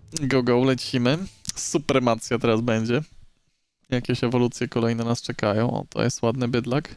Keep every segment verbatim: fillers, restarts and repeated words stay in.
Go, go, lecimy. Supremacja teraz będzie. Jakieś ewolucje kolejne nas czekają. O, to jest ładny bydlak.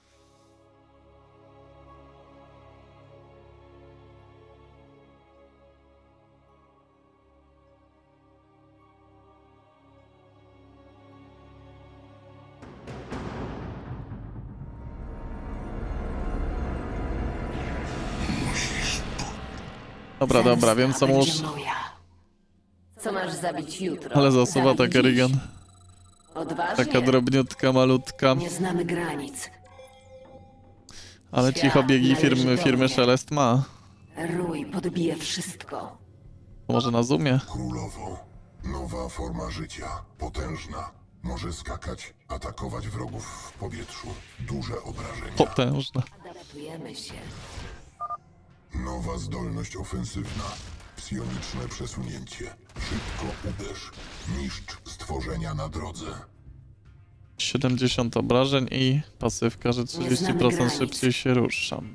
Dobra, dobra, wiem co muszę. Co masz zabić jutro? Ale zasuwa ta Kerrigan. Odważnie. Taka drobniutka, malutka. Nie znamy granic. Ale cicho biegi firmy, firmy Szelest ma. Rój podbije wszystko. Może na zoomie? Królowo, nowa forma życia, potężna. Może skakać, atakować wrogów w powietrzu. Duże obrażenia. Potężna. Adaptujemy się. Nowa zdolność ofensywna. Psioniczne przesunięcie. Szybko uderz. Niszcz stworzenia na drodze. siedemdziesiąt obrażeń i pasywka, że trzydzieści procent szybciej się ruszam.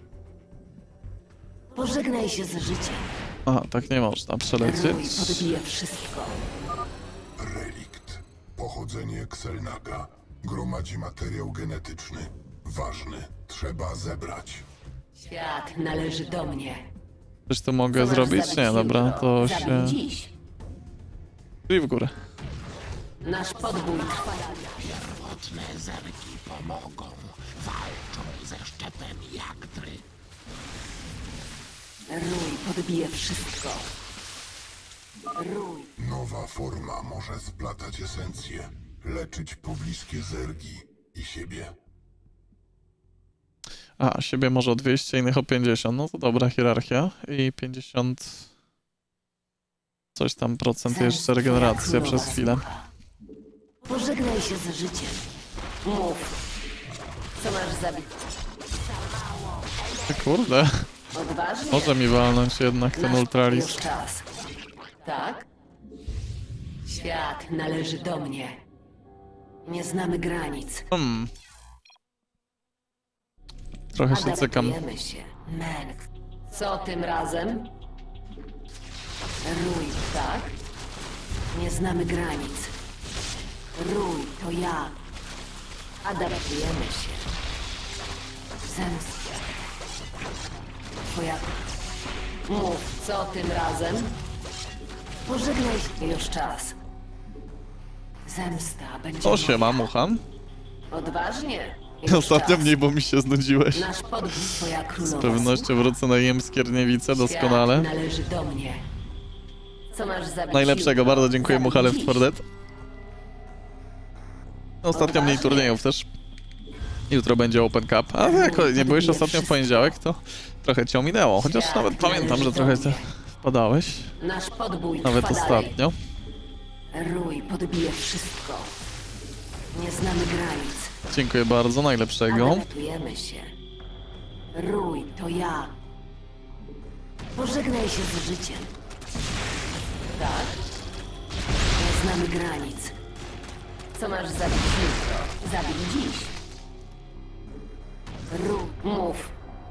Pożegnaj się z życiem. Aha, tak nie można Rój przelecieć. podbije wszystko. Relikt. Pochodzenie Xelnaga. Gromadzi materiał genetyczny. Ważny. Trzeba zebrać. Świat należy do mnie. Coś tu mogę Co masz zrobić? zabić Nie, dobra, jutro? to Zabij się... dziś. I w górę. Nasz podbój trwa. Pierwotne zerki pomogą. Walczą ze szczepem Jagdry. Rój podbije wszystko. Rój. Nowa forma może splatać esencje. Leczyć pobliskie zergi i siebie. A, siebie może o dwieście, innych o pięćdziesiąt. No to dobra hierarchia. I pięćdziesiąt... Coś tam procent jeszcze regeneracja przez chwilę. Pożegnaj się z życiem. Mów. Co masz zabić? Kurde, Odważnie. może mi walnąć jednak ten Nasz ultralist. już czas. Tak? Świat należy do mnie. Nie znamy granic. Hmm. Trochę się cykam. Adaptujemy się. Menk. Co tym razem? Rój, tak? Nie znamy granic. Rój, to ja. Adaptujemy się. Zemsta. Twoja... Mów, co tym razem? Pożegnaj się. Już czas. Zemsta będzie O, siema, mucham. odważnie. Już Ostatnio czas. mniej, bo mi się znudziłeś. Nasz podbój, twoja królowa. Z pewnością wrócę na jem skierniewice doskonale. Świat należy do mnie. Co masz zabić? Najlepszego, jutro? bardzo dziękuję Zabij Muchale w dziś. Fordet. Ostatnio mniej turniejów też. Jutro będzie Open Cup. A jak nie byłeś ostatnio w poniedziałek, to trochę cię ominęło. Chociaż nawet pamiętam, że trochę ty wpadałeś. Nasz podbój Nawet trwa dalej. ostatnio. Rój podbije wszystko. Nie znamy granic. Dziękuję bardzo, najlepszego. Adaptujemy się. Rój, to ja. Pożegnaj się z życiem. Tak? Nie znamy granic. Co masz zabić jutro? Zabij dziś. Rój, mów.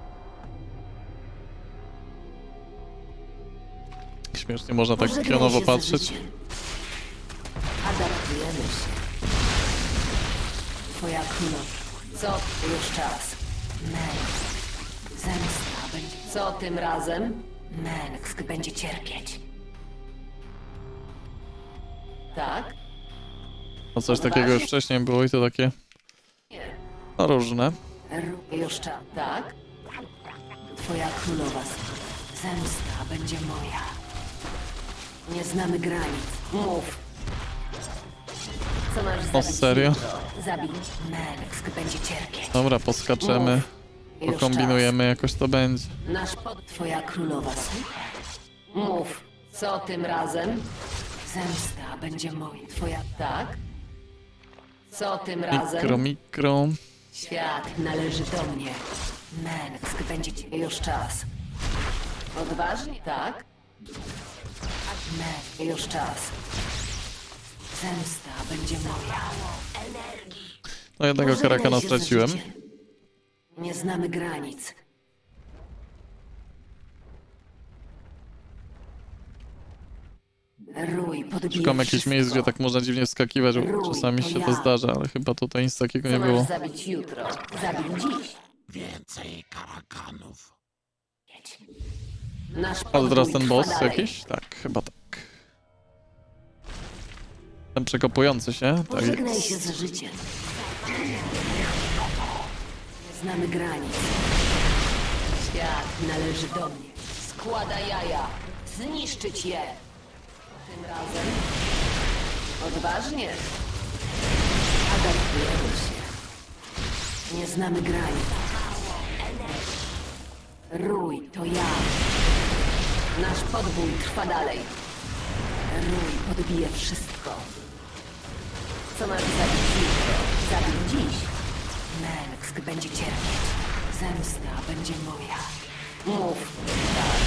Śmiesznie można tak Pożegnaj pionowo się z patrzeć. życiem. Adaptujemy się. Twoja królowa. Co? Już czas. Menk. Zemsta będzie... Co tym razem? Menk będzie cierpieć. Tak? No coś takiego już wcześniej było i to takie Nie. no, różne. Ru- Już czas. Tak? Twoja królowa. Zemsta będzie moja. Nie znamy granic. Mów. Co masz zabić? serio? jutro? Zabij. Menk będzie cierpieć. Dobra, poskaczemy, Mów. Już pokombinujemy, jakoś to będzie. czas. Nasz pod... Twoja królowa słucha. Mów. Co tym razem? Zemsta będzie moja. Twoja... Tak? Co tym razem? Mikro, mikro. Świat należy do mnie. Menk będzie ci... Już czas. Odważnie? Tak? Menk, już czas. Zemsta będzie moja. No jednego Pożegnaj karakana się ze straciłem. życiem. Nie znamy granic. Rój podbije Szukam jakichś wszystko. miejsc, gdzie tak można dziwnie wskakiwać, bo Rój, czasami to się ja. to zdarza, ale chyba tutaj nic takiego Co nie masz było. zabić jutro? Zabij dziś. Więcej karakanów. Nasz A to podbój teraz ten trwa boss dalej. jakiś? Tak, chyba tak. Ten przekopujący się? Tak Pożegnaj jest. się z życiem. Nie znamy granic. Świat należy do mnie. Składa jaja. Zniszczyć je. Tym razem odważnie. Adaptujemy się. Nie znamy granic. Rój, to ja. Nasz podbój trwa dalej. Rój podbije wszystko. Co masz zabić jutro? Zabij dziś. Mengsk będzie cierpieć. Zemsta będzie moja. Mów. Tak.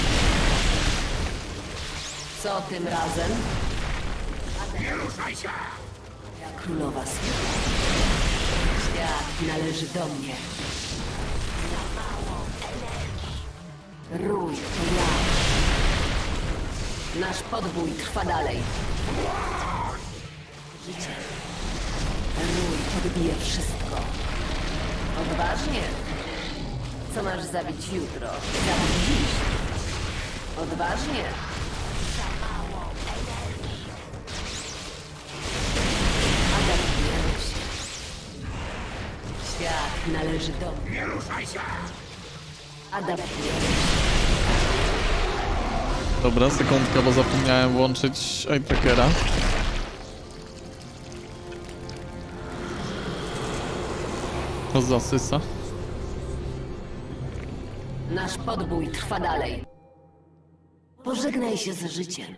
Co tym razem? Nie ruszaj się! Ja królowa słucha. Świat należy do mnie. Rój, to ja. Nasz podbój trwa dalej. Życie. Rój podbije wszystko. Odważnie. Co masz zabić jutro? Zabij dziś. Odważnie. Adaptujemy się. Świat należy do mnie. Nie ruszaj się! Adaptujemy się. Dobra, sekundka, bo zapomniałem włączyć eye trackera. To zasysa. Nasz podbój trwa dalej. Pożegnaj się z życiem.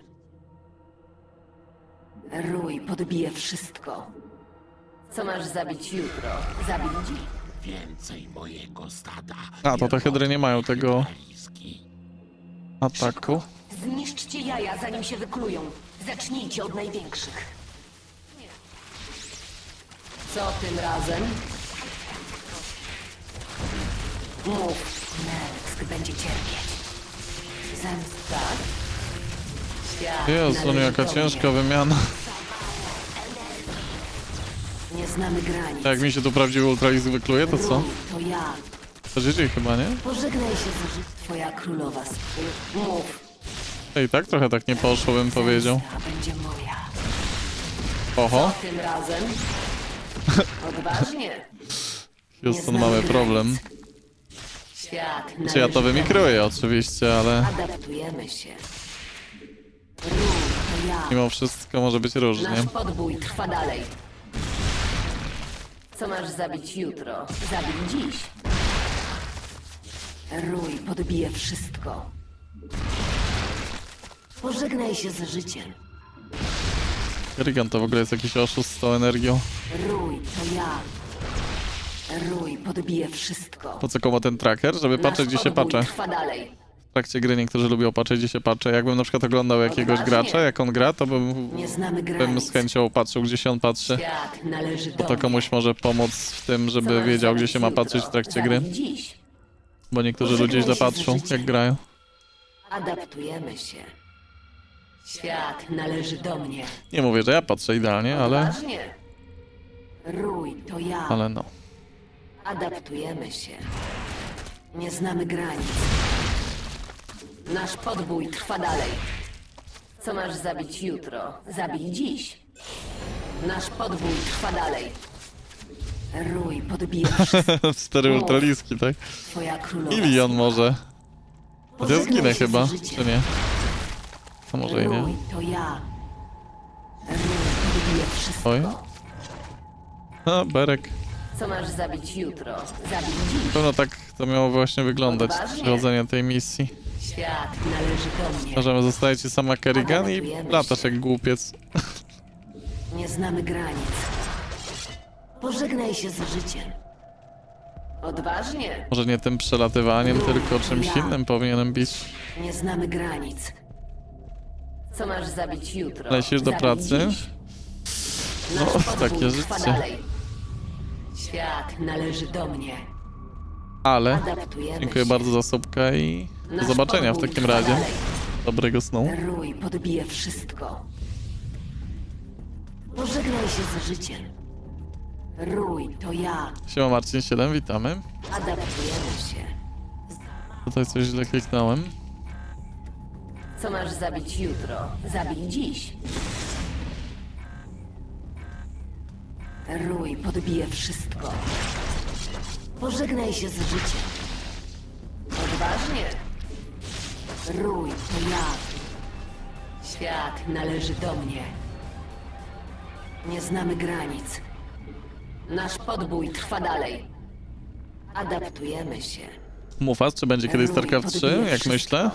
Rój podbije wszystko. Co masz zabić jutro? Zabij dziś. Więcej mojego stada. A, to te hydry nie mają tego Walizki. ataku. Zniszczcie jaja, zanim się wyklują. Zacznijcie od największych. Co tym razem? Mów. Mengsk będzie cierpieć. Zemsta. Świat Jezu, no należy jaka do ciężka wymiana. mnie. Nie znamy granic. Tak, jak mi się tu prawdziwy ultralisk wykluje, to co? Rój, to ja. To G G chyba, nie? Pożegnaj się z życiem. Twoja królowa. Mów. Ej, tak trochę tak nie poszło, bym powiedział. Zemsta będzie moja. Oho, Tym razem. Odważnie. Houston, mamy problem. Świat Czy ja to wymikruję oczywiście, ale Adaptujemy się. Rój, to ja. mimo wszystko może być różnie. Nasz podbój trwa dalej. Co masz zabić jutro? Zabij dziś. Rój podbije wszystko. Pożegnaj się z życiem. Kerrigan to w ogóle jest jakiś oszust z tą energią. Rój, to ja. Rój podbije wszystko. Po co komu ten tracker? Żeby patrzeć, gdzie się podbój patrzę. trwa dalej. W trakcie gry niektórzy lubią patrzeć, gdzie się patrzę. Jakbym na przykład oglądał jakiegoś Odważnie. gracza, jak on gra, to bym, Nie znamy bym granic. z chęcią patrzył, gdzie się on patrzy. Świat należy do Bo to mnie. komuś może pomóc w tym, Co żeby masz wiedział, zabić gdzie się ma jutro? patrzeć w trakcie Zabij gry. dziś. Bo niektórzy Pożegnaj ludzie źle się z patrzą, życiem. jak grają. Adaptujemy się. Świat należy do mnie. Nie mówię, że ja patrzę idealnie, ale... Odważnie. Rój, to ja. Ale no. Adaptujemy się. Nie znamy granic. Nasz podbój trwa dalej. Co masz zabić jutro? Zabij dziś. Nasz podbój trwa dalej. Rój podbije wszystko. Cztery ultraliski, tak? Twoja królowa. Ilion może. A ja Pożegnaj zginę się z chyba, życiem. czy nie? A może i Rój, nie. to ja. Rój podbije wszystko. Oj. A, Berek. Co masz zabić jutro? Zabij dziś. Pewno tak to miało właśnie wyglądać, Odważnie. przechodzenie tej misji. Świat należy do mnie. Możemy zostaje ci sama Kerrigan i Adaptujemy latasz się. jak głupiec. Nie znamy granic. Pożegnaj się z życiem. Odważnie. Może nie tym przelatywaniem, Rój, tylko czymś ja. innym powinienem bić. Nie znamy granic. Co masz zabić jutro? Lecisz do Zabij pracy? dziś. No, Nasz podbój takie trwa życie. dalej. Świat należy do mnie. Ale Adaptujemy dziękuję się. bardzo za subkę i do Nasz zobaczenia w podbój takim trwa razie. dalej. Dobrego snu. Rój podbije wszystko. Pożegnaj się z życiem. Rój, to ja. Siema Marcin siedem, witamy. Adaptujemy się. Tutaj coś źle kliknąłem. Co masz zabić jutro? Zabij dziś. Rój podbije wszystko. Pożegnaj się z życiem. Odważnie. Rój, to ja. Świat należy do mnie. Nie znamy granic. Nasz podbój trwa dalej. Adaptujemy się. Mufas, czy będzie kiedyś StarCraft trzy, jak myślę?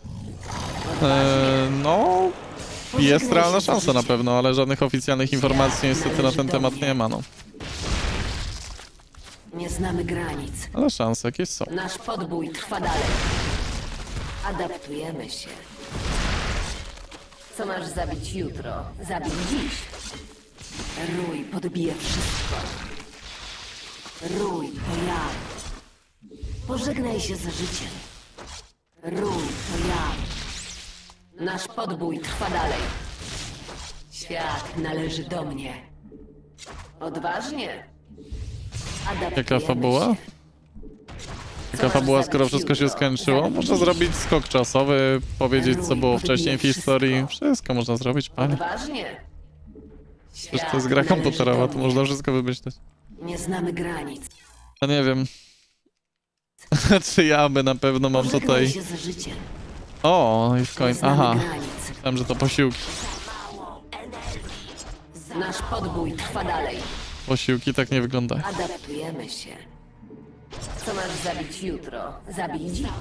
Eee, no... Jest realna szansa na pewno, ale żadnych oficjalnych informacji niestety na ten temat nie ma, no. Nie znamy granic. Ale szanse jakieś są. Nasz podbój trwa dalej. Adaptujemy się. Co masz zabić jutro? Zabij dziś. Rój podbije wszystko. Rój, to ja. Pożegnaj się z życiem. Rój, to ja. Nasz podbój trwa dalej. Świat należy do mnie. Odważnie. Adaptujemy Jaka fabuła? się. Jaka fabuła, skoro wszystko się skończyło? Można zrobić skok czasowy, powiedzieć co było wcześniej w historii. Wszystko można zrobić, panie. Odważnie. Przecież to jest gra komputerowa, to można wszystko wymyśleć. Nie znamy granic. No nie wiem. Czy ja by na pewno mam Pożegnaj tutaj... się z życiem. O, i w Nie końcu... znamy Aha. granic. Myślałem, że to posiłki. Nasz podbój trwa dalej. Posiłki tak nie wyglądają. Adaptujemy się. Co masz zabić jutro? Zabij dziś.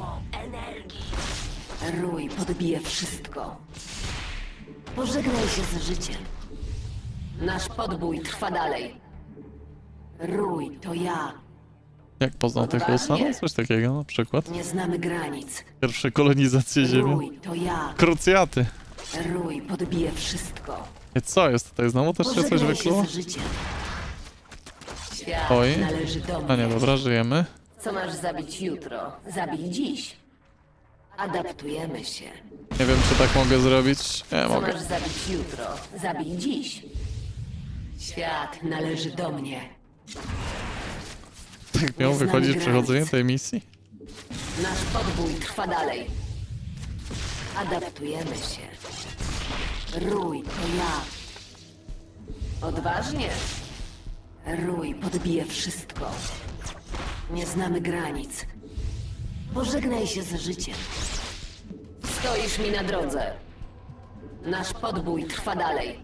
Rój podbije wszystko. Pożegnaj się z życiem. Nasz podbój trwa dalej. Rój, to ja. Jak poznał tych USA? No, coś takiego na przykład. Nie znamy granic. Pierwsze kolonizacje Ziemi. Rój, to ja. Krucjaty. Rój podbije wszystko. I co jest tutaj? Znowu też się coś Pożegnaj się wykluło? z życiem. Świat Oj. należy do A nie, mnie. dobra, żyjemy. Co masz zabić jutro? Zabij dziś. Adaptujemy się. Nie wiem, czy tak mogę zrobić. Nie, Co mogę. masz zabić jutro? Zabij dziś. Świat należy do mnie. Tak miało Nie znamy wychodzić granic. przechodzenie tej misji? Nasz podbój trwa dalej. Adaptujemy się. Rój, to ja. Odważnie. Rój podbije wszystko. Nie znamy granic. Pożegnaj się z życiem. Stoisz mi na drodze. Nasz podbój trwa dalej.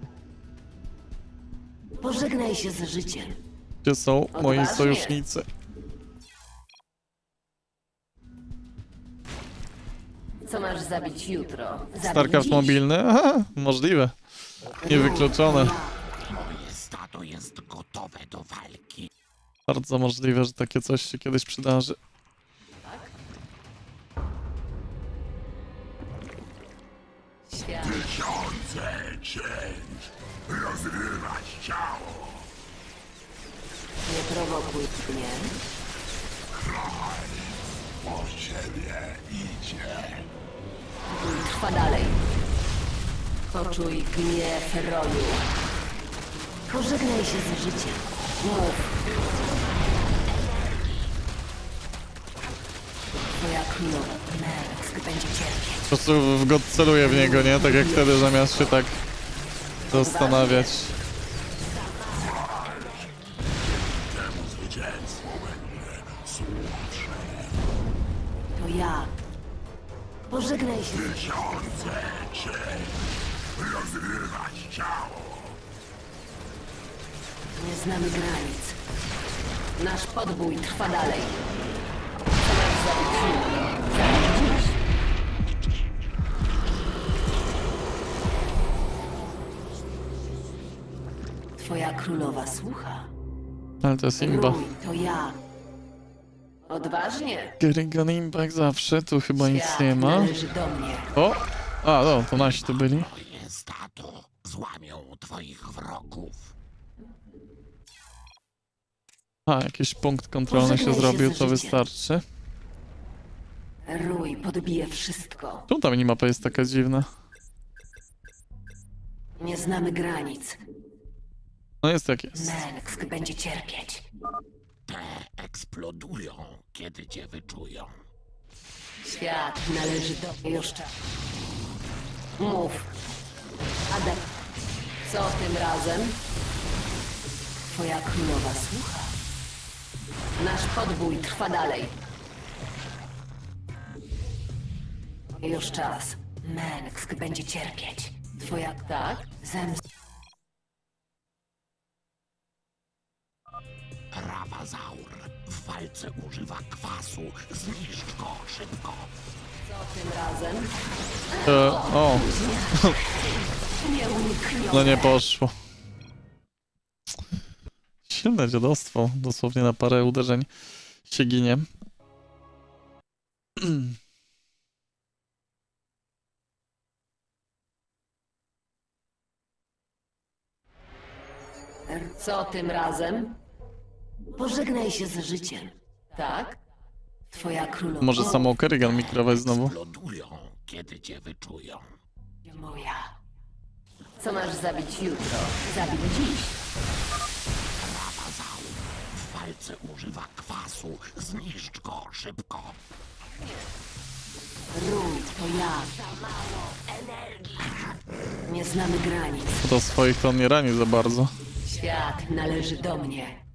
Pożegnaj się z życiem. Gdzie są moi Odważnie. sojusznicy? Co masz zabić jutro? Zabij StarCraft dziś. mobilny? Aha, możliwe. Niewykluczone. Moje stado jest gotowe do walki. Bardzo możliwe, że takie coś się kiedyś przydarzy. Świat. Tysiące cięć, rozrywać ciało. Nie prowokuj mnie. Po ciebie idzie. Bój trwa dalej. Poczuj gniew roju. Pożegnaj się z życiem. Mów. Twoja królowa Nerx będzie cierpieć. Po prostu w go celuję w niego, nie? Tak jak wtedy, zamiast się tak zastanawiać. Temu zwycięstwu będzie służę. To ja. Pożegnaj się z Tysiące cięć, rozrywać ciało. Nie znamy granic. Nasz podbój trwa dalej. Co masz zabić jutro? Zabij dziś. Twoja królowa słucha. Ale to jest imba. Rój, to ja. Odważnie. Kerrigan Impact zawsze, tu chyba nic Świat nie ma. należy do mnie. O! A, no, to nasi tu byli. Moje stado złamią twoich wrogów. A, jakiś punkt kontrolny się Pożegnaj się zrobił, z to życiem. wystarczy. Rój podbije wszystko. Czemu ta minimapa jest taka dziwna? Nie znamy granic. No jest jak jest. Mengsk będzie cierpieć. Te eksplodują, kiedy cię wyczują. Świat należy do... Już czas. Mów. Adep. Co tym razem? Twoja królowa słucha. Nasz podbój trwa dalej. Już czas. Mengsk będzie cierpieć. Twoja... Tak? Zemsta. Rawazaur w walce używa kwasu. Zniszcz go szybko. Co tym razem? E, o, Nieuniknione. no nie poszło. Silne dziadostwo. Dosłownie na parę uderzeń się ginie. Co tym razem? Pożegnaj się z życiem. Tak? Twoja królowa. Może samą Kerrigan mikrować znowu. Eksplodują, kiedy cię wyczują. Moja. Co masz zabić jutro? Zabij dziś. Rawazaur w walce używa kwasu. Zniszcz go szybko. Rój, to ja. Za mało energii. Nie znamy granic. To swoich to on nie rani za bardzo. Świat należy do mnie.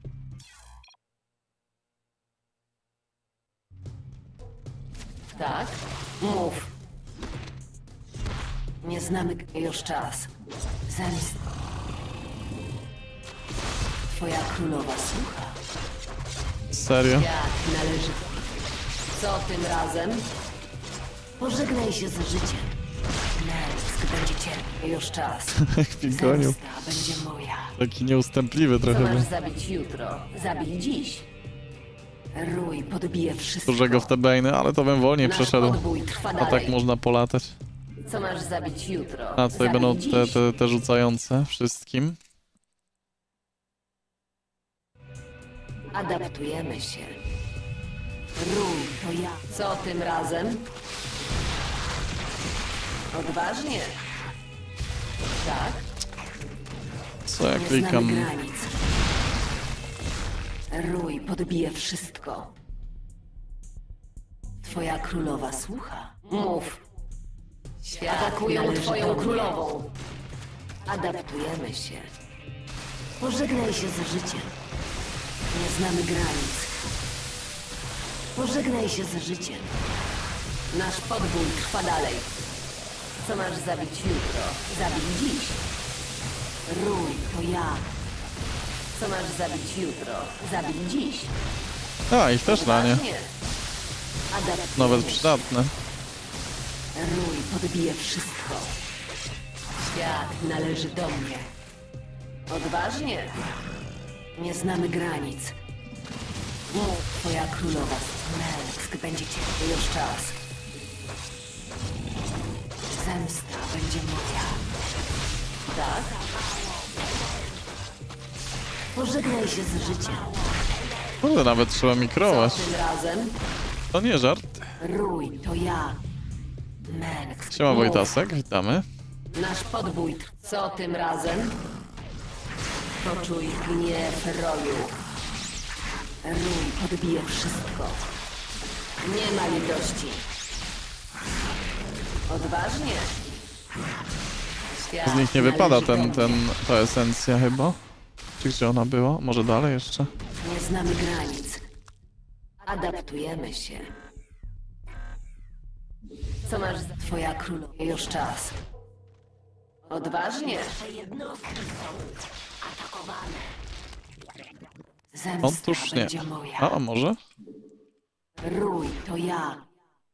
Tak? Mów. Nie znamy... Już czas. Zemsta. Twoja królowa słucha. Serio? Świat należy do mnie. Co tym razem? Pożegnaj się z życiem. Mengsk będzie cierpiał. Już czas. Jak mi gonił. Zemsta będzie moja. Taki nieustępliwy Co trochę masz był. zabić jutro? Zabij dziś. Rój podbije wszystko. Dużego w te bejny, ale to bym wolniej Nasz przeszedł. podbój trwa A dalej. tak można polatać. Co masz zabić jutro? A tutaj Zabij będą te, dziś. te, te rzucające wszystkim. Adaptujemy się. Rój, to ja. Co tym razem? Odważnie. Tak? Co ja Nie klikam? znamy granic. Rój podbije wszystko. Twoja królowa słucha. Mów. Świat atakują twoją królową. Adaptujemy się. Pożegnaj się z życiem. Nie znamy granic. Pożegnaj się z życiem. Nasz podbój trwa dalej. Co masz zabić jutro? Zabij dziś. Rój, to ja. Co masz zabić jutro? Zabij dziś. A, ich też ranię. Odważnie. Adaptujemy Nawet się. przydatne. Rój podbije wszystko. Świat należy do mnie. Odważnie. Nie znamy granic. Mów, twoja królowa. Mengsk będzie cię. Już czas. Zemsta będzie moja. Tak? Pożegnaj się z życiem. Kurde, nawet trzeba mikrować. Tym razem To nie żart. Rój, to ja. Mengsk. Siema Mów. Wojtasek, witamy. Nasz podbój. tr- Co tym razem? Poczuj gniew roju. Rój podbije wszystko. Nie ma litości. Odważnie. Świat Z nich nie wypada należy do ten, mnie. ten, ta esencja chyba. Czy gdzie ona była? Może dalej jeszcze? Nie znamy granic. Adaptujemy się. Co masz za... Twoja królowa? Już czas. Odważnie. Jednostki są atakowane. Zemsta Otóż nie. będzie moja. A, a może? Rój, to ja.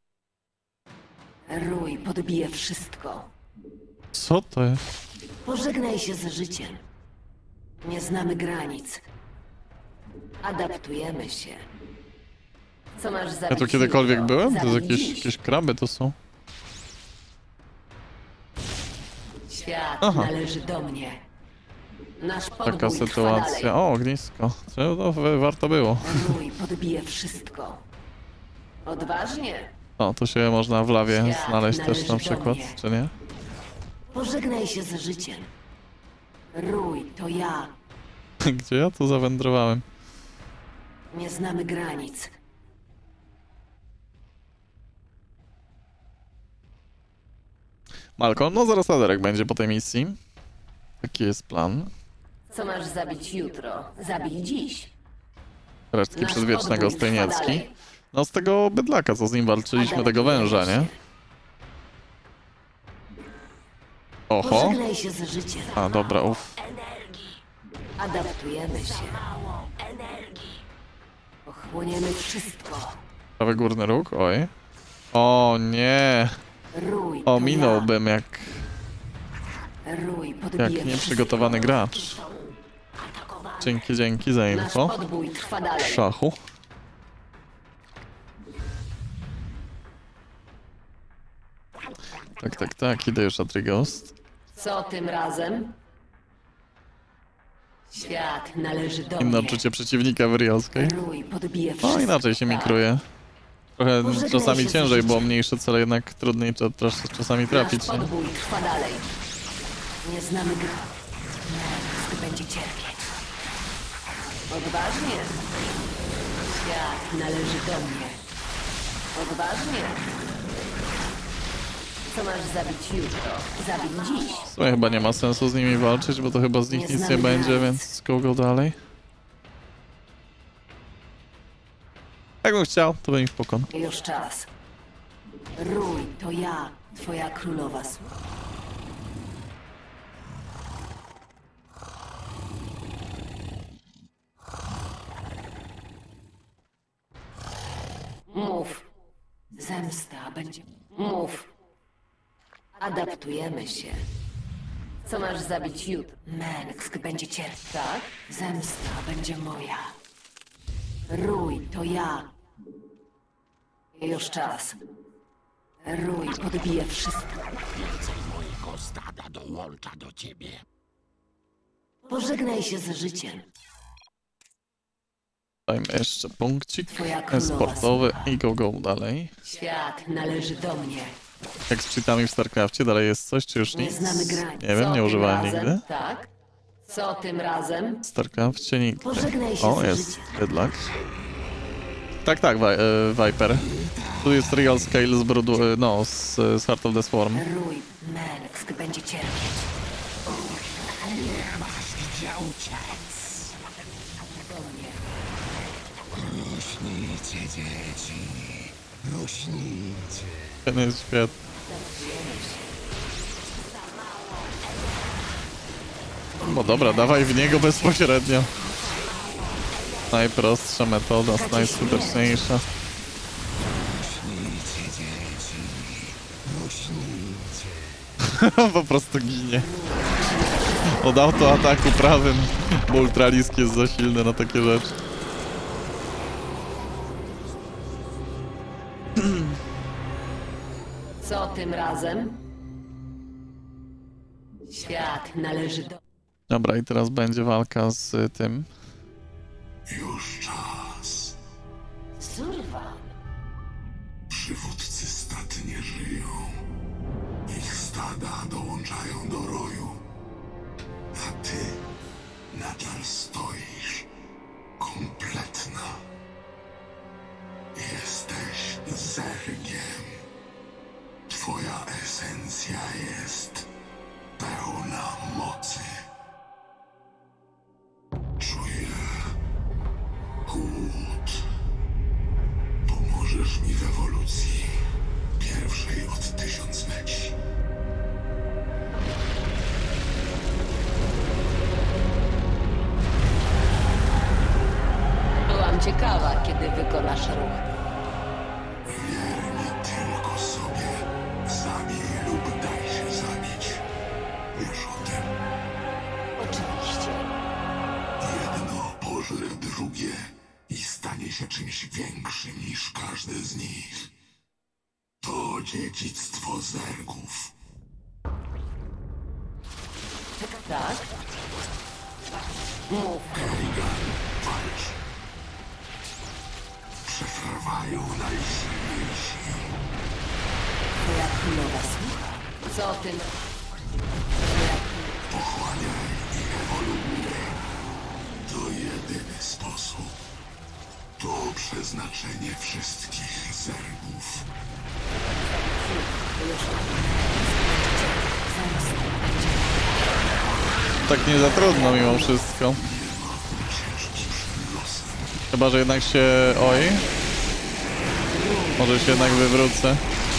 Rój podbije wszystko. Co to jest? Pożegnaj się z życiem. Nie znamy granic. Adaptujemy się. Co masz zabić Ja tu kiedykolwiek jutro? byłem? To Zabij jest jakieś, dziś. jakieś kraby to są. Świat Aha. należy do mnie. Nasz podbój Taka trwa sytuacja. dalej. O, ognisko. Co, no, wa- warto było. Rój podbije wszystko. Odważnie. O, tu się można w lawie Świat znaleźć też należy na do przykład, mnie. czy nie? Pożegnaj się z życiem. Rój, to ja. Gdzie ja tu zawędrowałem? Nie znamy granic. Malcolm, no zaraz Aderek będzie po tej misji. Taki jest plan. Co masz zabić jutro? Zabij dziś. Resztki Nasz przedwiecznego podbój trwa Stejniecki. dalej. No z tego bydlaka, co z nim walczyliśmy, tego węża, nie? Oho. Pożegnaj się z życiem. A, dobra, uff. Adaptujemy się. Pochłoniemy wszystko. Prawy górny róg, oj. O nie. Rój to Ominąłbym jak, ja. Rój podbije jak wszystko. nieprzygotowany gracz. Dzięki, dzięki za Nasz info. podbój trwa dalej. Szachu. Tak, tak, tak, idę już Atrighost. Co tym razem? Świat należy do Inne mnie. odczucie przeciwnika w Rialskiej. Rój podbije wszystko. No inaczej się mikruje. Trochę Pożegnaj czasami się z ciężej, bo życiem. mniejsze cele jednak trudniej cza- cza- czasami Nasz trafić. Nie? podbój trwa dalej. Nie znamy gry. Next będzie cierpieć. Odważnie. Świat należy do mnie. Odważnie. Co masz zabić jutro? Zabij dziś. W sumie chyba nie ma sensu z nimi walczyć, bo to chyba z nich Nie nic nie znamy będzie, granic. więc go go dalej. Jakbym chciał, to bym ich pokonał. Już czas. Rój, to ja, twoja królowa słowa. Mów. Zemsta będzie... Mów. Adaptujemy się. Co masz zabić jutro? Mengsk będzie cierpieć, tak? Zemsta będzie moja. Rój, to ja. Już czas. Rój podbije wszystko. Więcej mojego stada dołącza do ciebie. Pożegnaj się z życiem. Dajmy jeszcze punkcik Twoja królowa sportowy słucha. i go go dalej. Świat należy do mnie. Jak z cheatami w StarCraftie dalej jest coś, czy już Nie nic? znamy granic. Nie wiem, Co nie tym używałem razem? nigdy. Tak? Co tym razem? W StarCraftie nigdy. Pożegnaj się O, z jest życiem. bydlak. Tak, tak, Vi- e, Viper. Tu jest Real Scale z brodu, e, no, z, z Heart of the Swarm. Rój, Mengsk będzie cierpieć. Gdzie uciec? Do mnie. Ruśnijcie, dzieci. Ruśnijcie. Ten jest świat. No dobra, dawaj w niego bezpośrednio. Najprostsza metoda, najskuteczniejsza. Ruśnijcie, dzieci. Ruśnijcie. Po prostu ginie. Od autoataku prawym, bo ultralisk jest za silny na takie rzeczy. Co tym razem? Świat należy do... Dobra, i teraz będzie walka z tym. Już czas. Surwan. Przywódcy stad nie żyją. Ich stada dołączają do roju. A ty nadal stoisz. Kompletna. Jesteś zergiem. Twoja esencja jest pełna mocy. Czuję głód. Pomożesz mi w ewolucji. Pierwszej od tysiącleci. Byłam ciekawa, kiedy wykonasz ruch. Wierni tylko sobie. Zabij lub daj się zabić. Wiesz o tym. Oczywiście. Jedno pożre drugie i stanie się czymś większym niż każdy z nich. To dziedzictwo zergów. Tak? Mów. Kerrigan, walcz. Przetrwają najsilniejsi. Twoja królowa słucha. Co tym... Twoja królowa... Pochłaniaj i ewoluuj. przeznaczenie wszystkich zergów. Tak nie za trudno mimo wszystko. Chyba, że jednak się... Oj. Może się jednak wywrócę.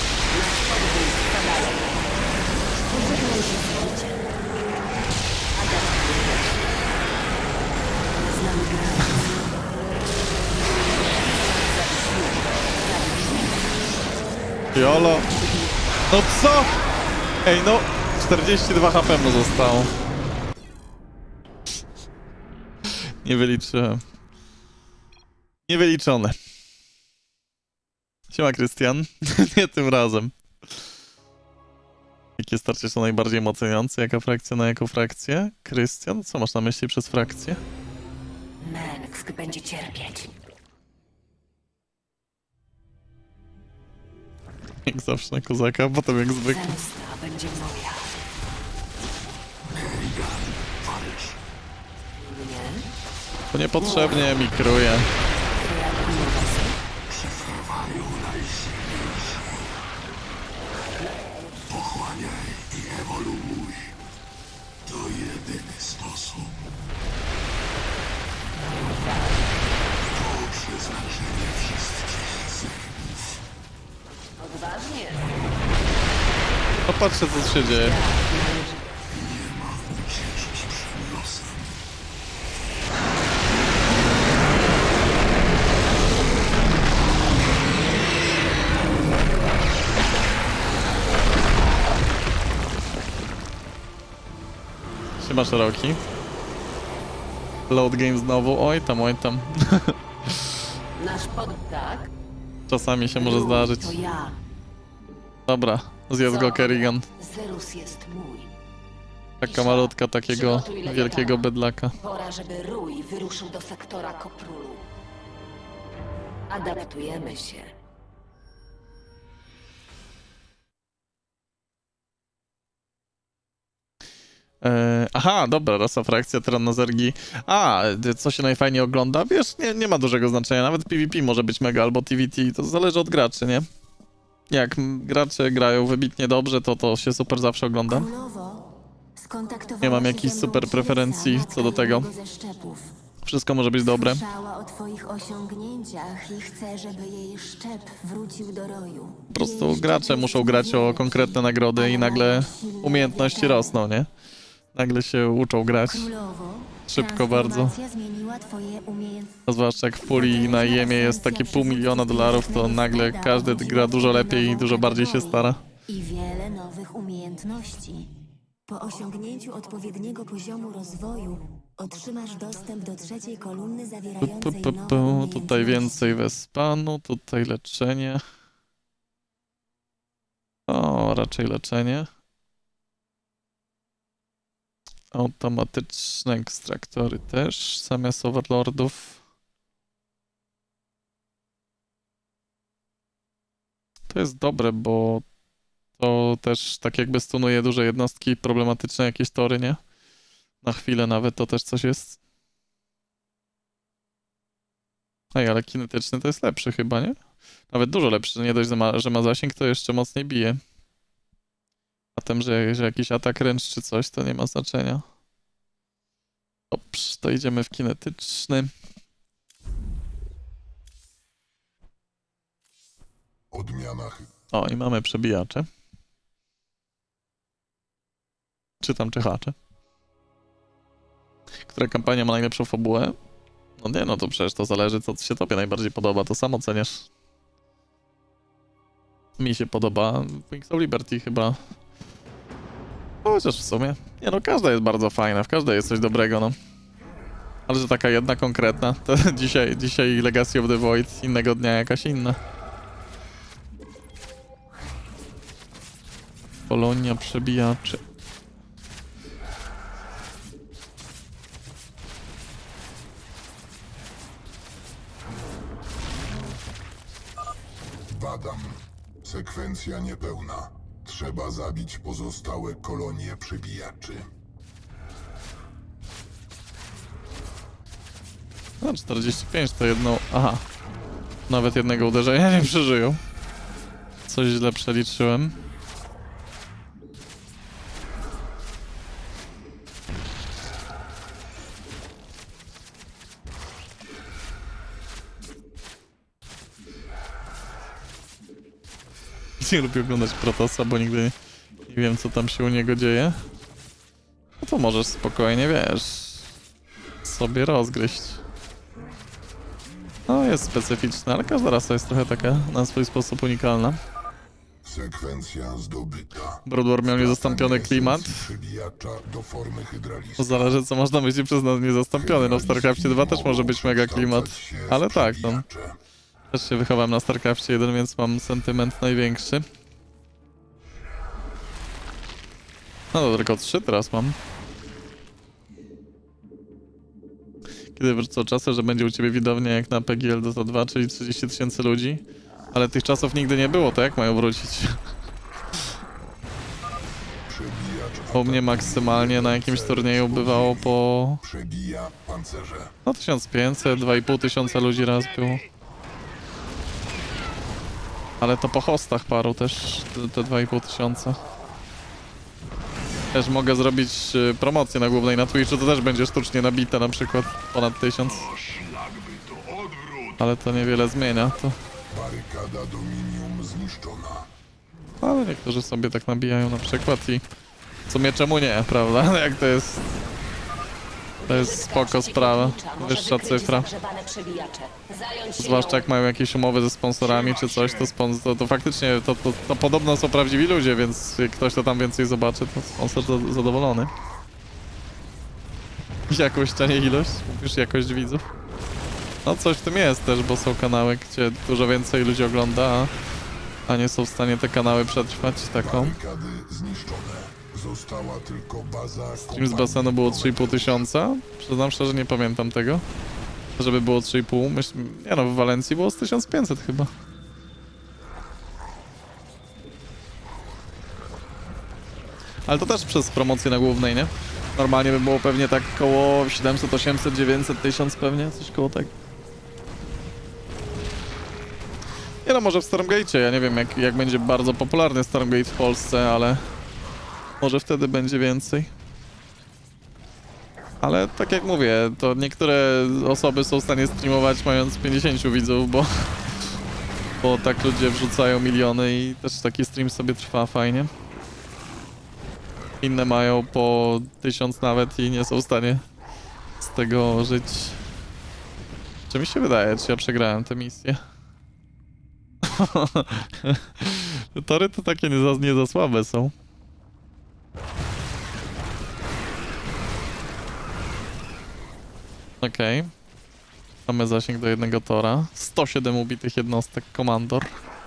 Jolo. No co? Ej, no. czterdzieści dwa H P mu zostało. Nie wyliczyłem. Niewyliczone. Siema, Krystian. Nie tym razem. Jakie starcie są najbardziej emocjonujące? Jaka frakcja na jaką frakcję? Krystian, co masz na myśli przez frakcję? Mengsk będzie cierpieć. Jak zawsze na kozaka, a potem jak zwykle. Zemsta będzie moja. Nie? To niepotrzebnie mikruje. Jak mowa są. Przetrwają najsilniejsi. Pochłaniaj i ewoluuj. To jedyny sposób. To przeznaczenie wszystkich zergów. Odważnie. Popatrzcie, co się dzieje. Nie ma ucieczki przed losem. Siema, szeroki. Load game znowu. Oj tam, oj tam. Nasz pod... Tak? Czasami się może zdarzyć. To ja. Dobra, zjedz go, Kerrigan. Zerus jest mój. Taka malutka takiego wielkiego bydlaka. Pora, żeby Rój wyruszył do sektora Koprulu. Adaptujemy się. Eee, aha, dobra, rasa frakcja, Tyrannozergi. A, co się najfajniej ogląda? Wiesz, nie, nie ma dużego znaczenia. Nawet PvP może być mega, albo T V T. To zależy od graczy, nie? Jak m, gracze grają wybitnie dobrze, to to się super zawsze ogląda. Nie mam jakichś super preferencji co do tego. Wszystko może być dobre. Słyszała o twoich osiągnięciach i chce, żeby jej szczep wrócił do roju. Po prostu gracze muszą grać o konkretne nagrody i nagle umiejętności rosną, nie? Nagle się uczą grać. Królowo, Szybko bardzo. transformacja zmieniła twoje umiejętności. A zwłaszcza jak w puli na jemie jest takie pół miliona dolarów, to nagle każdy gra dużo lepiej i dużo bardziej się stara. I wiele nowych umiejętności. Po osiągnięciu odpowiedniego poziomu rozwoju otrzymasz dostęp do trzeciej kolumny Pu, pu, zawierającej pu, nowe pu. umiejętności. Tutaj więcej Wespanu, tutaj leczenie. O, raczej leczenie. Automatyczne ekstraktory też, zamiast overlordów. To jest dobre, bo to też tak jakby stunuje duże jednostki, problematyczne jakieś tory, nie? Na chwilę nawet to też coś jest. Ej, ale kinetyczny to jest lepszy chyba, nie? Nawet dużo lepszy, nie dość, że ma, że ma zasięg, to jeszcze mocniej bije. A tym, że, że jakiś atak ręcz czy coś, to nie ma znaczenia. Dobrze, to idziemy w kinetyczny. Odmiana chy- O, i mamy przebijacze. Czy tam czyhacze. Która kampania ma najlepszą fabułę? No nie, no to przecież to zależy, co się tobie najbardziej podoba, to sam oceniasz. Mi się podoba Wings of Liberty chyba. Chociaż w sumie, nie no, każda jest bardzo fajna, w każdej jest coś dobrego, no. Ale że taka jedna konkretna, to dzisiaj, dzisiaj Legacy of the Void, innego dnia jakaś inna. Polonia przebijaczy. Badam. Sekwencja niepełna. Trzeba zabić pozostałe kolonie przebijaczy. No czterdzieści pięć to jedną... Aha. Nawet jednego uderzenia nie przeżyją. Coś źle przeliczyłem. Nie lubię oglądać Protosa, bo nigdy nie, nie wiem, co tam się u niego dzieje. No to możesz spokojnie, wiesz, sobie rozgryźć. No, jest specyficzna, ale każda rasa jest trochę taka na swój sposób unikalna. Sekwencja zdobyta. Broodwar miał niezastąpiony klimat. Przebijacza do formy To hydraliska. zależy, co można myśli przez nas niezastąpiony. No w StarCraftie dwa też może być mega klimat. Ale tak, no. Też się wychowałem na StarCraftie jeden, więc mam sentyment największy. No to tylko trzy teraz mam. Kiedy wrócą czasy, że będzie u ciebie widownia jak na P G L Dota dwa, czyli trzydzieści tysięcy ludzi. Ale tych czasów nigdy nie było, to jak mają wrócić? U mnie maksymalnie na jakimś turnieju bywało po... Przebija pancerze. No tysiąc pięćset, dwa i pół tysiąca ludzi raz było. Ale to po hostach paru też, te, te dwa i pół tysiąca. Też mogę zrobić y, promocję na głównej na Twitchu, to też będzie sztucznie nabite na przykład ponad tysiąc. Ale to niewiele zmienia, to... Barykada Dominium zniszczona. Ale niektórzy sobie tak nabijają na przykład i... W sumie czemu nie, prawda? Jak to jest... To jest spoko sprawa, wyższa cyfra. Zwłaszcza jak mają jakieś umowy ze sponsorami czy coś, to, spons to, to faktycznie to, to, to podobno są prawdziwi ludzie, więc jak ktoś to tam więcej zobaczy, to sponsor za zadowolony. Jakość, a nie ilość? Mówisz jakość widzów? No coś w tym jest też, bo są kanały, gdzie dużo więcej ludzi ogląda, a, a nie są w stanie te kanały przetrwać taką. Barykady zniszczone. Została tylko baza. Stream z basenu było trzy i pół tysiąca. Przyznam szczerze, nie pamiętam tego. Żeby było trzy i pół. Myśl... Nie no, w Walencji było z tysiąc pięćset chyba. Ale to też przez promocję na głównej, nie? Normalnie by było pewnie tak koło siedemset, osiemset, dziewięćset, tysiąc pewnie, coś koło tak. Nie no, może w Stormgate'cie, ja nie wiem jak, jak będzie bardzo popularny Stormgate w Polsce, ale... Może wtedy będzie więcej. Ale tak jak mówię, to niektóre osoby są w stanie streamować mając pięćdziesięciu widzów, bo... Bo tak ludzie wrzucają miliony i też taki stream sobie trwa fajnie. Inne mają po tysiąc nawet i nie są w stanie z tego żyć. Czy mi się wydaje, czy ja przegrałem tę misję? Tory to takie nie za, nie za słabe są. Okej. Okay. Mamy zasięg do jednego tora. sto siedem ubitych jednostek, komandor.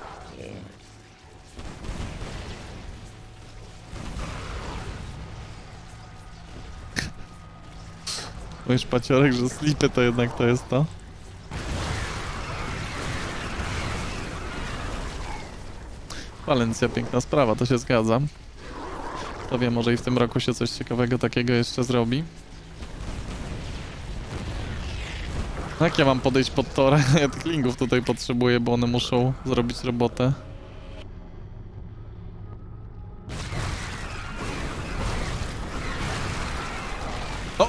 Mówisz, Paciorek, że slipy to jednak to jest to. Walencja, piękna sprawa, to się zgadzam. Kto wie, może i w tym roku się coś ciekawego takiego jeszcze zrobi. Jak ja mam podejść pod torę? Ja tych lingów tutaj potrzebuję, bo one muszą zrobić robotę. O!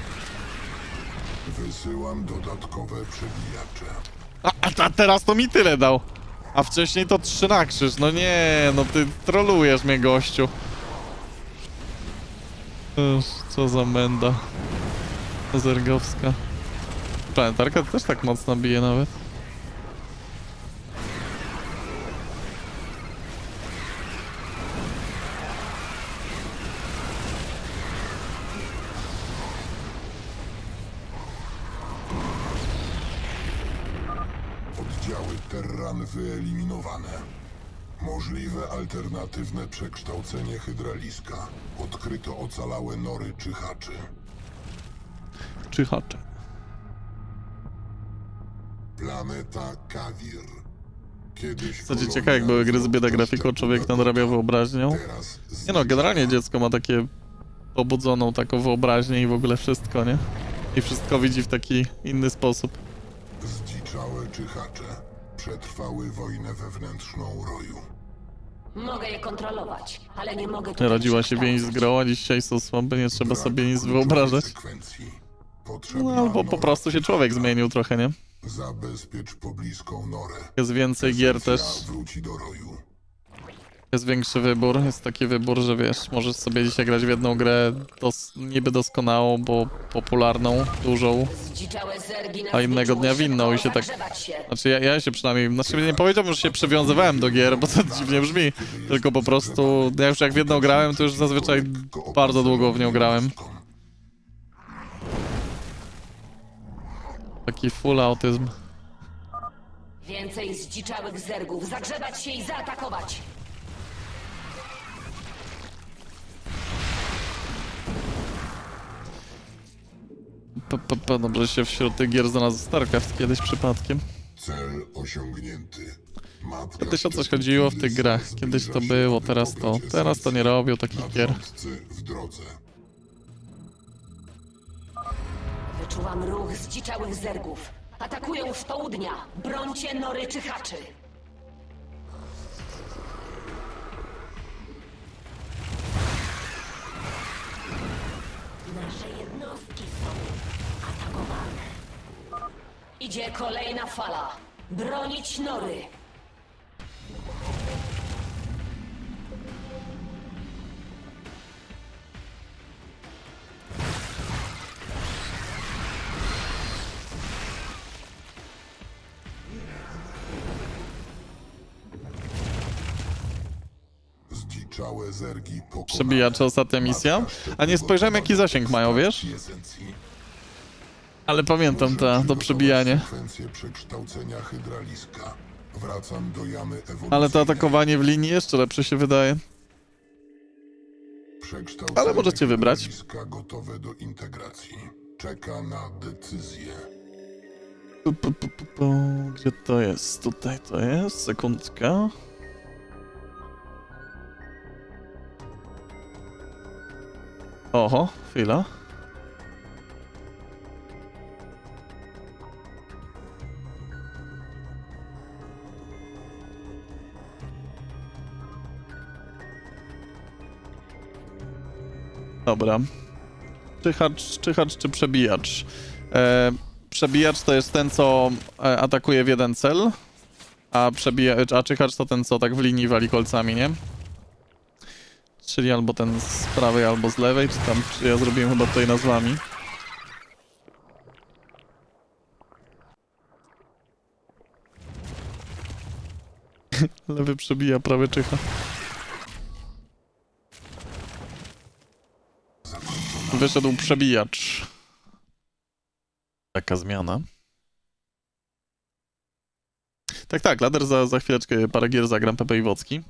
Wysyłam dodatkowe przebijacze. A, a, a teraz to mi tyle dał. A wcześniej to trzy na krzyż. No nie, no ty trolujesz mnie, gościu. Uż, co za menda. Zergowska. Planetarka też tak mocno bije nawet. Oddziały Terran wyeliminowane. Możliwe alternatywne przekształcenie hydraliska. Odkryto ocalałe nory czyhaczy. Czyhacze. Planeta Kawir. Kiedyś Co ciekawe, jak były gry z bieda grafiką, człowiek nadrabiał wyobraźnią. Nie no, generalnie dziecko ma takie pobudzoną taką wyobraźnię i w ogóle wszystko, nie? I wszystko widzi w taki inny sposób. Zdziczałe czyhacze. Przetrwały wojnę wewnętrzną roju. Mogę je kontrolować, ale nie mogę tutaj Rodziła się więź z przekształcać. grą, a dzisiaj są słabe, nie trzeba Brak sobie nic kluczowej wyobrażać. sekwencji. Potrzebna No albo po nora. prostu się człowiek zmienił trochę, nie? Zabezpiecz pobliską norę. Jest więcej gier też, Esencja wróci do roju. jest większy wybór, jest taki wybór, że wiesz, możesz sobie dzisiaj grać w jedną grę dos niby doskonałą, bo popularną, dużą, Zdziczałe zergi na a innego zbiczu dnia w inną i szybko się tak... zagrzewać się. Znaczy ja, ja się przynajmniej, znaczy nie powiedziałbym, że się przywiązywałem do gier, bo to dziwnie brzmi, tylko po prostu, ja już jak w jedną grałem, to już zazwyczaj bardzo długo w nią grałem. Taki full autyzm. Więcej zdziczałych zergów. Zagrzebać się i zaatakować. P -p -p Dobrze się wśród tych gier znalazł StarCraft kiedyś przypadkiem. Cel osiągnięty. Matka Kiedyś o coś chodziło w tych grach, kiedyś to było, teraz to, teraz to nie robią takich gier. Nadządcy w drodze. Wyczuwam ruch zdziczałych zergów. Atakują z południa. Brońcie nory czyhaczy. Nasze jednostki są atakowane. Idzie kolejna fala. Bronić nory. Zdziczałe zergi pokonane. Przebijacze, ostatnia misja. Matka A nie spojrzałem jaki zasięg mają, wiesz? esencji. Ale pamiętam to, to przebijanie. Sekwencję przekształcenia hydraliska. Wracam do jamy ewolucji. Ale to atakowanie w linii jeszcze lepsze się wydaje. Przekształcenie Ale możecie wybrać. hydraliska gotowe do integracji. Czeka na decyzję. Pu, pu, pu, pu, pu. Gdzie to jest? Tutaj to jest. Sekundka. Oho, chwila. Dobra. Czyhacz, czyhacz czy przebijacz? E, przebijacz to jest ten, co e, atakuje w jeden cel, a, przebija, a czyhacz to ten, co tak w linii wali kolcami, nie? Czyli albo ten z prawej, albo z lewej, czy tam, czy ja zrobiłem chyba tutaj nazwami. Lewy przebija, prawy czyha. Wyszedł przebijacz. Taka zmiana. Tak, tak, Lader za, za chwileczkę parę gier zagram, Pepe i Wocki.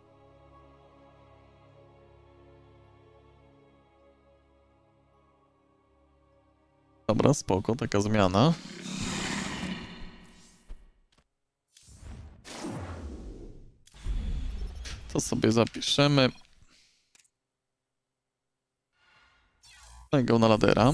Dobra, spoko, taka zmiana. To sobie zapiszemy. Go na Ladera.